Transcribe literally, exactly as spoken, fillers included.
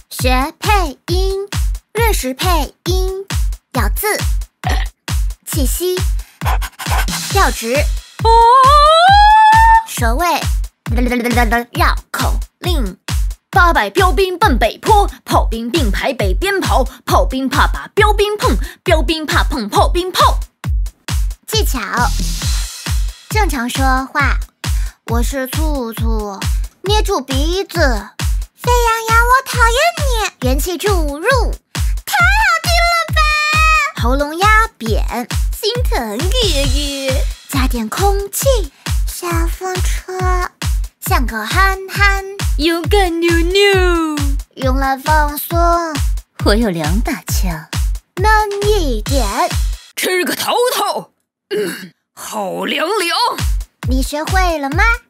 学配音，认识配音，咬字、气息、调值、 哦， 舌位、绕口令。 八百标兵奔北坡，炮兵并排北边跑，炮兵怕把标兵碰，标兵怕碰炮兵炮。 技巧：正常说话，我是醋醋，捏住鼻子，沸羊羊我讨厌你，元气注入，太好听了吧！喉咙压扁，心疼月月，加点空气，小风车，像个憨憨， 勇敢扭扭， 用来放松， 我有两把枪， 嫩一点， 吃个头头，嗯，好凉凉。 你学会了吗？